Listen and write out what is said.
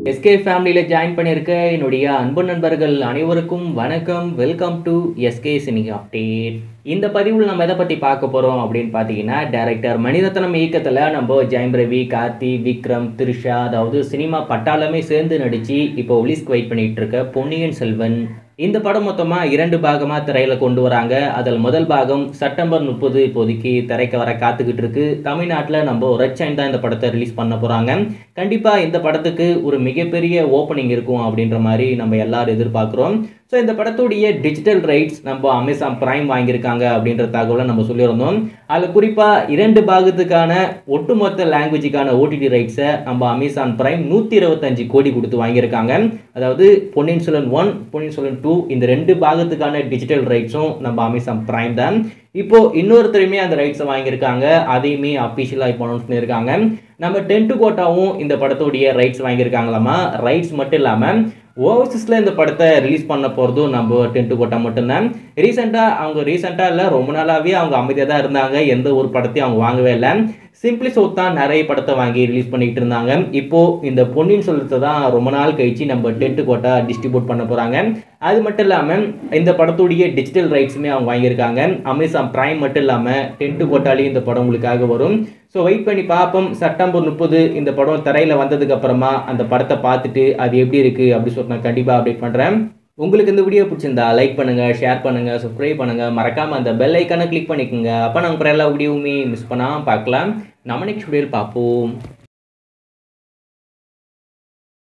SK ஃபேமிலியில் join பண்ணியிருக்க என்னுடைய அன்பு நண்பர்கள் அனைவருக்கும் வணக்கம். Welcome to SK cine update. இந்த பதிவில் நம்ம எதை பற்றி பார்க்க போகிறோம் அப்படின்னு பார்த்தீங்கன்னா, டைரக்டர் மணிரத்னம் இயக்கத்தில் நம்ம ஜெயம் ரவி, கார்த்தி, விக்ரம், த்ரிஷா, அதாவது சினிமா பட்டாளமே சேர்ந்து நடித்து இப்போ ரிலீஸ்க்கு வெயிட் பண்ணிகிட்டு இருக்க பொன்னியின் செல்வன். இந்த படம் மொத்தமாக 2 பாகமாக திரையில் கொண்டு வராங்க. அதில் முதல் பாகம் செப்டம்பர் 30 இப்போதைக்கு திரைக்கு வர காத்துக்கிட்டு இருக்கு. தமிழ்நாட்டில் நம்ம ரெட் சைன் தான் இந்த படத்தை ரிலீஸ் பண்ண போகிறாங்க. கண்டிப்பாக இந்த படத்துக்கு ஒரு மிகப்பெரிய ஓப்பனிங் இருக்கும் அப்படின்ற மாதிரி நம்ம எல்லாரும் எதிர்பார்க்குறோம். ஸோ இந்த படத்துடைய டிஜிட்டல் ரைட்ஸ் நம்ம அமேசான் பிரைம் வாங்கியிருக்காங்க அப்படின்ற தகவலை நம்ம சொல்லியிருந்தோம். அதில் குறிப்பாக 2 பாகத்துக்கான ஒட்டுமொத்த லாங்குவேஜுக்கான ஓடிடி ரைட்ஸை நம்ம அமேசான் பிரைம் 125 கோடி கொடுத்து வாங்கியிருக்காங்க. அதாவது பொன்னியின் செல்வன் 1, பொன்னியின் செல்வன் 2 இந்த 2 பாகத்துக்கான டிஜிட்டல் ரைட்ஸும் நம்ம அமேசான் பிரைம் தான். இப்போ இன்னொருத்தருமே அந்த ரைட்ஸை வாங்கியிருக்காங்க. அதையுமே அஃபிஷியலாக இப்போ அனௌன்ஸ் பண்ணியிருக்காங்க. நம்ம டென்ட்கோட்டாவும் இந்த படத்துடைய ரைட்ஸ் வாங்கியிருக்காங்களாமா. ரைட்ஸ் மட்டும் இல்லாமல் ஓவர்சீஸில் இந்த படத்தை ரிலீஸ் பண்ண போகிறதும் நம்ம டென்ட்கோட்டா மட்டும்தான். ரீசெண்டாக இல்லை, ரொம்ப நாளாகவே அவங்க அமைதியாக தான் இருந்தாங்க. எந்த ஒரு படத்தையும் அவங்க வாங்கவே இல்லை. சிம்பிளி சவுத் தான் நிறைய படத்தை வாங்கி ரிலீஸ் பண்ணிக்கிட்டு இருந்தாங்க. இப்போது இந்த பொன்னியின் செல்வத்தை தான் ரொம்ப நாள் கழிச்சு நம்ம டென்ட்கோட்டா டிஸ்ட்ரிபியூட் பண்ண போகிறாங்க. அது மட்டும் இல்லாமல் இந்த படத்துடைய டிஜிட்டல் ரைட்ஸுமே அவங்க வாங்கியிருக்காங்க. அமேசான் பிரைம் மட்டும் இல்லாமல் டென்ட்கோட்டாலேயும் இந்த படம் உங்களுக்காக வரும். ஸோ வெயிட் பண்ணி பார்ப்போம். செப்டம்பர் 30 இந்த படம் திரையில் வந்ததுக்கப்புறமா அந்த படத்தை பார்த்துட்டு அது எப்படி இருக்குது அப்படி சொல்லிட்டு நான் கண்டிப்பாக அப்டேட் பண்ணுறேன். உங்களுக்கு இந்த வீடியோ பிடிச்சிருந்தா லைக் பண்ணுங்கள், ஷேர் பண்ணுங்கள், சப்ஸ்கிரைப் பண்ணுங்கள். மறக்காமல் அந்த பெல் ஐக்கானை கிளிக் பண்ணிக்கோங்க. அப்போ நாங்கள் எல்லா வீடியோவுமே மிஸ் பண்ணாமல் பார்க்கலாம். நம்ம நெக்ஸ்ட் வீடியோவில் பார்ப்போம்.